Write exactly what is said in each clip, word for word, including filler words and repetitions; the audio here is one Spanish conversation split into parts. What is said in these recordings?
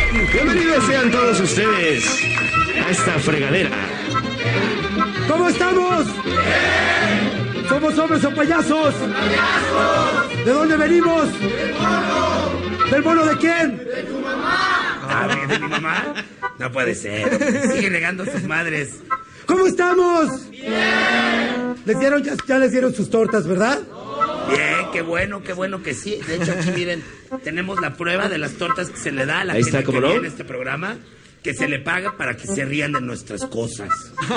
Bienvenidos sean todos ustedes a esta fregadera. ¿Cómo estamos? ¡Bien! ¿Somos hombres o payasos? ¡Payasos! ¿De dónde venimos? ¡Del mono! ¿Del mono de quién? ¡De tu mamá! Ah, ¿de mi mamá? No puede ser. Sigue negando a sus madres. ¿Cómo estamos? ¡Bien! ¿Les dieron, ya, ya les dieron sus tortas, ¿verdad? Bien, qué bueno, qué bueno que sí. De hecho, aquí miren, tenemos la prueba de las tortas que se le da a la Ahí gente está, ¿cómo que no? viene a este programa, que se le paga para que se rían de nuestras cosas.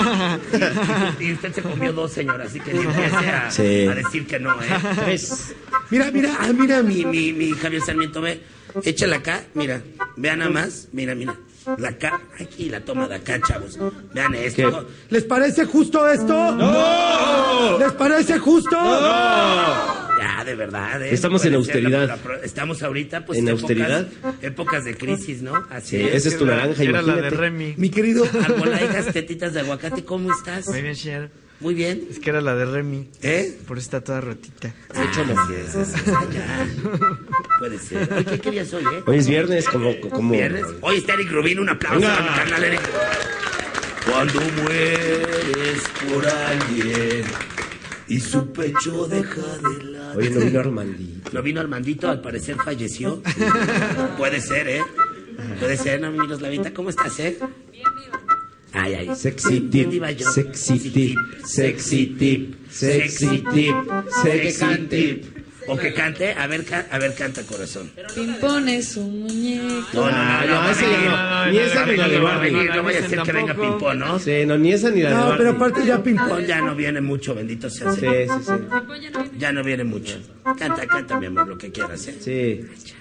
Y, y usted se comió dos, señora, así que ni empiece a, Sí. a decir que no, ¿eh? Tres. Mira, mira, ah, mira mi, mi, mi Javier Sarmiento, ve. Échala acá, mira. Vean nada más, mira, mira. La acá, aquí la toma de acá, chavos. Vean esto. ¿Les parece justo esto? ¡No! ¿Les parece justo? ¡No! Ya, de verdad, ¿eh? Estamos en Puede ser austeridad. la- la- estamos ahorita, pues, ¿En épocas, austeridad? épocas de crisis, ¿no? Así Sí, es. esa es tu naranja, Era la de imagínate. Remy. Mi querido... Arbolaigas, tetitas de aguacate, ¿cómo estás? Muy bien, señor. Muy bien. Es que era la de Remy. ¿Eh? Por eso está toda rotita. De hecho, no. Así es, así es, ya. Puede ser. Oye, ¿qué, qué día soy, eh? Hoy es viernes, como... como... ¿Viernes? Hoy está Eric Rubin, un aplauso Venga. a mi carnal Eric. Cuando mueres por alguien y su pecho deja de latir. Oye, no vino Armandito. No vino Armandito, al parecer falleció. Puede ser, ¿eh? Puede ser, no, mi Roslavita, ¿cómo estás, eh? Bien, diva. Ay, ay. Sexy Bien, tip, diva yo. sexy tip, sexy tip, sexy tip, sexy tip. O que cante, a ver, ca- a ver, canta, corazón. Pimpón es un muñeco. No, no, no, Ah, no, no, esa ya no. Ni esa ni la de no, Barbie. no vaya a ser que venga Tampoco. Pimpón, ¿no? Sí, no, ni esa ni la de No, Barbie. pero aparte ya ping Pimpón ya no viene mucho, bendito sea el Sí, Señor. sí, sí. Ya no viene mucho. Canta, canta, mi amor, lo que quieras, ¿eh? Sí.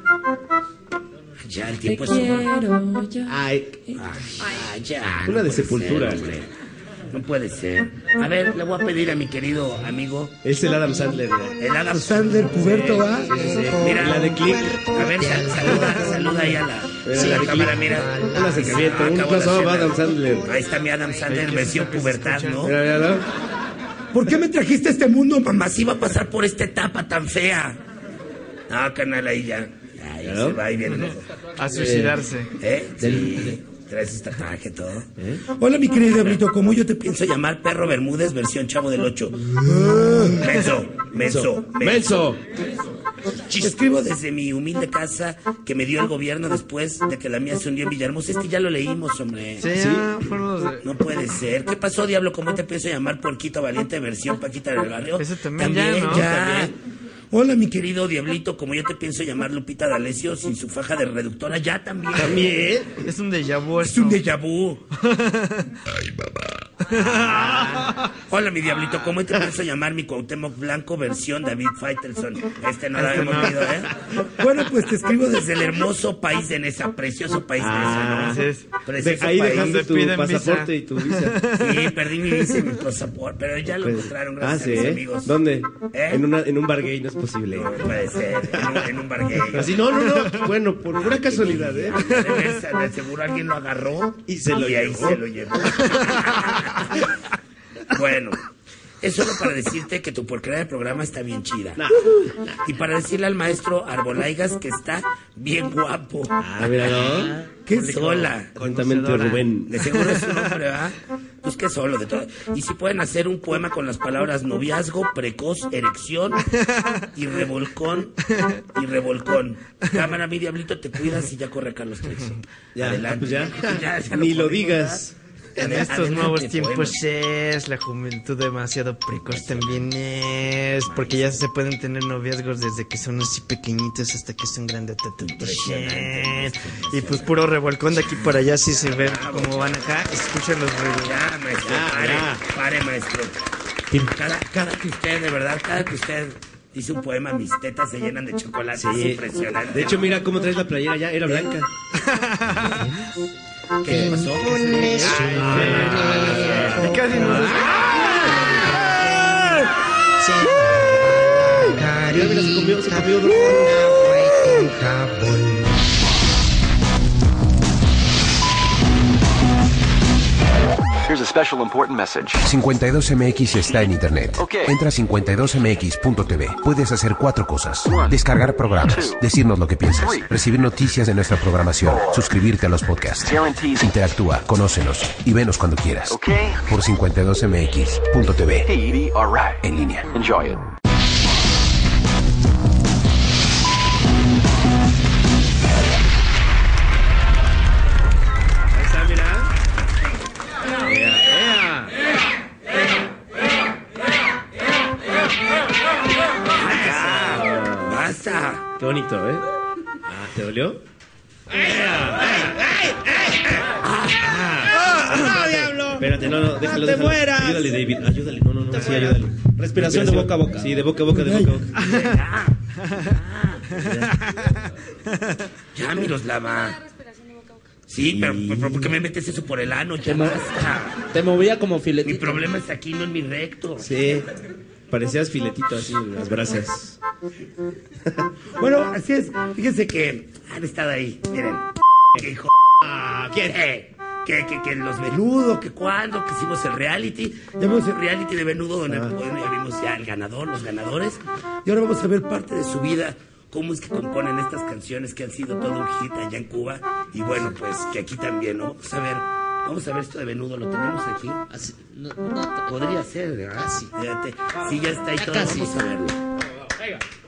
Ya el Te tiempo es... quiero yo. Ay, Ay, ya. Una no de puede Sepultura. ser, hombre. No puede ser. A ver, le voy a pedir a mi querido amigo, es el Adam Sandler. ¿eh? el Adam. Sandler puberto, ¿va? Mira, La de Click. a ver, sal- saluda, saluda ahí a la, Mira, a la la de cámara, Click. mira. Un acercamiento, un Acabo de close-up hacer a Adam la- Sandler. Ahí está mi Adam Sandler, versión pubertad, ¿no? Mira, mira, ¿no? ¿Por qué me trajiste a este mundo, mamá? Mamá, si va a pasar por esta etapa tan fea. No, carnal, ahí ya. Ahí ¿No? se va y viene. A suicidarse. ¿Eh? Sí. Traes este tatuaje, todo. Hola, mi querido Diablito, ¿cómo yo te Pienso pienso? llamar Perro Bermúdez, versión Chavo del Ocho. Menso, menso, Menso. Te escribo desde mi humilde casa que me dio el gobierno después de que la mía se hundió en Villahermosa. Este ya lo leímos, hombre. Sí, ya fueron los de... No puede ser. ¿Qué pasó, diablo? ¿Cómo te pienso llamar Puerquito Valiente, versión Paquita del Barrio? Ese también ya, ¿no? ya. Hola, mi querido Diablito, como yo te pienso llamar Lupita D'Alessio sin su faja de reductora, ya también. También. Es un déjà vu Es esto. un déjà vu. Ay, mamá. Hola, mi Diablito, ¿cómo te pienso llamar mi Cuauhtémoc Blanco, versión David Faitelson? Este no lo Este habíamos no. leído, ¿eh? Bueno, pues te escribo desde... Desde el hermoso país de Nesa, precioso país de Ah, Nesa, Así ¿no? es. Precioso Ahí país. dejaste Donde tu piden pasaporte visa. y tu visa. Sí, perdí mi visa y mi pasaporte, pero ya lo Pues, encontraron ah, gracias sí, a mis ¿eh? amigos. ¿Dónde? ¿Eh? En, una, en un bar gay, no es posible. No puede ser, en un, en un bar gay. Así, no, no, no. Bueno, por pura casualidad, ¿eh? De ver- de seguro alguien lo agarró Y se lo y ahí llevó. se lo llevó. Bueno, es solo para decirte que tu porquería de programa está bien chida. Nah. Y para decirle al maestro Arbolaigas que está bien guapo. Ah, mira, ¿no? ¿Qué sola? Atentamente, Conocedora. Rubén. De seguro es un hombre, ¿verdad? Pues que solo, de todo. Y si pueden hacer un poema con las palabras noviazgo, precoz, erección y revolcón y revolcón. Cámara, mi Diablito, te cuidas y ya corre Carlos Trejo. Ya, Adelante. pues ya. Ya, ya Ni lo podemos, digas. En ¿verdad? estos Adelante, nuevos poema. tiempos es la juventud demasiado precoz también es porque ya se pueden tener noviazgos desde que son así pequeñitos hasta que son grandes. Impresionante. Y pues puro revolcón de aquí para allá si se ven como van acá, escuchan los ruidos. Ya, maestro, Ya, pare, ya. pare, maestro. Cada, cada que usted, de verdad, cada que usted dice un poema, mis tetas se llenan de chocolate. Sí. Es impresionante. De hecho, mira cómo traes la playera ya. Era blanca. ¿Qué le pasó? Y casi nos Mira, mira, se comió, se comió dos. Here's a special important message. cincuenta y dos M X está en internet. Okay. Entra a cincuenta y dos M X punto T V. Puedes hacer cuatro cosas: descargar programas, decirnos lo que piensas, recibir noticias de nuestra programación, suscribirte a los podcasts. Interactúa, conócenos y venos cuando quieras. Okay. Por cincuenta y dos M X punto T V. Hey, Edie, all right. En línea. Enjoy it. Ahí está, mira. Ea, ¡Basta! ¡Basta! Qué bonito, ¿eh? Ah, ¿te dolió? ¡Ah, diablo! Espérate, no, no, déjalo, ¡No te déjalo. mueras! Ayúdale, David, ayúdale, no, no, no, sí, ayúdale. Respiración de boca a boca. Sí, de boca a boca, de boca a boca. Ya, Miroslava. Sí, pero, pero ¿por qué me metes eso por el ano? Ya basta. Te movía como Mi filetito. problema es aquí, no en mi recto. Sí, parecías filetito así, las brasas. Bueno, así es. Fíjense que han estado ahí. Miren. Que hijo. Ah, ¿quién? Que, que, que, que los Venudo, que cuando, que hicimos el reality. Ya vimos el reality de Venudo, donde bueno, ya vimos ya el ganador, los ganadores. Y ahora vamos a ver parte de su vida. Cómo es que componen estas canciones que han sido todo un hit allá en Cuba. Y bueno, pues que aquí también, ¿no? Vamos a ver. Vamos a ver esto de Venudo, ¿lo tenemos aquí? Así, no, no, Podría ser, ¿verdad? Casi. Fíjate. Sí, ya está ahí todo. Casi. Vamos a verlo. Venga.